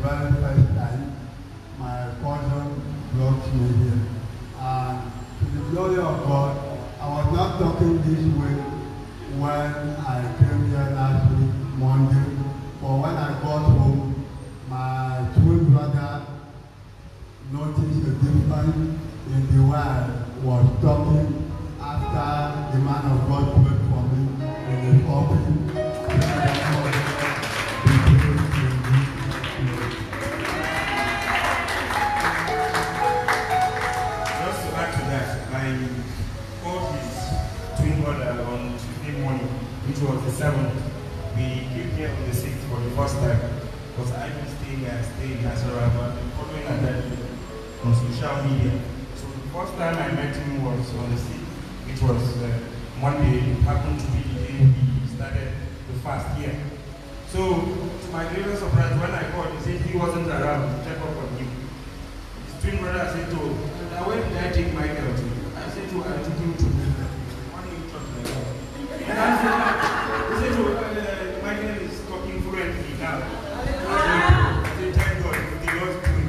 very first time my father brought me here. And to the glory of God, I was not talking this way when I came here last week, Monday. But when I got home, my twin brother noticed a difference in the way I was talking after the man of God prayed for me in the offering. Just to add to that, I called his twin brother on Tuesday morning, which was the 7th. We came here on the 6th for the first time because I didn't stay here, I stayed in Nasarawa, but following that on social media. So the first time I met him was on the 6th, which was Monday. It happened to be the day we started the fast here. So to my greatest surprise, when I called, he said he wasn't around to check up on him. His twin brother said to him, "Where did I take Michael to?" I said to him, "I took him to one in church like that." He said to Michael is talking fluently now. I said, "Thank God, the Lord's doing."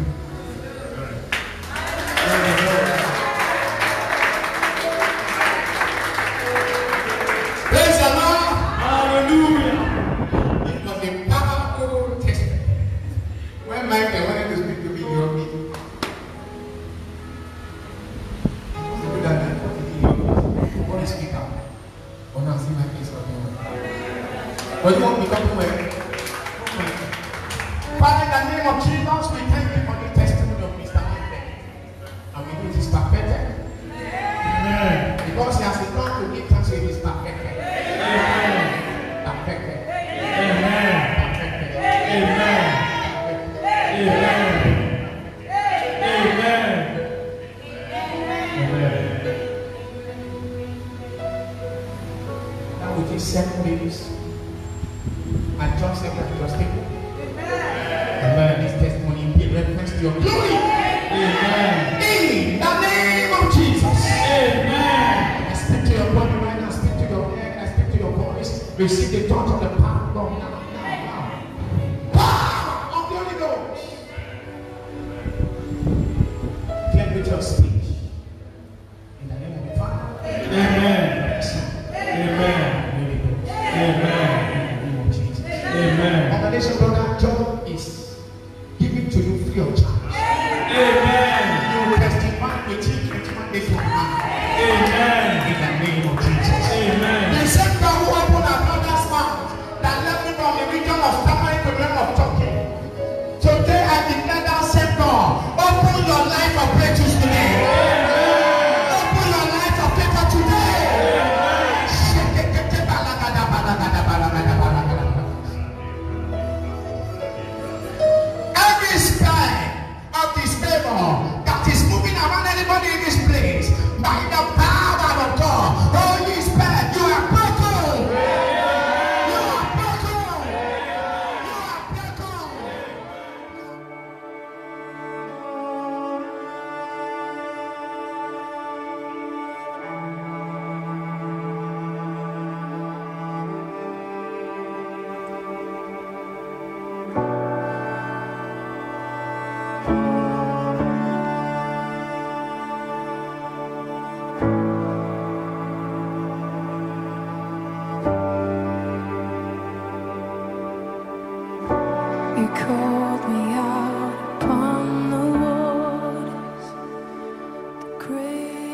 Praise the Lord. Hallelujah. It was a powerful testimony. When Michael wanted to speak to me, you me. What is speak out? Oh, now see my face on you. But you want me to come to where? Father, in the name of Jesus, we thank you for the testimony of Mr. Michael. And we know it is perfected. Amen. Because he has come to give thanks to his perfected. Amen. Perfected. Amen. Perfected. Amen. Amen. Amen. Amen. Now with these 7 minutes, and John said that just take it. Amen. This testimony be reference to your glory. Amen. In the name of Jesus. Amen. I speak to your body right now, I speak to your head, I speak to your voice. Receive the touch of the power of God now. Power of the Holy Ghost. Claim with your speech. In the name of the Father. Amen. Amen. Holy Ghost. Amen. In the name of Jesus. Amen. Congratulations, brother. John is giving to you free of charge. Amen. You will testify with him 21 days from now. Amen. In the name of Jesus. Amen. The same God who opened our brother's mouth that left me from the region of Tamari to the realm of Turkey. Today I declare that same God. Open your life of breakthroughs today. Open your life of paper today. Every spell of this favor that is moving around anybody in this place, by the power of God, Holy Spirit, you are broken. You are broken. You are broken. You called me out upon the waters, the great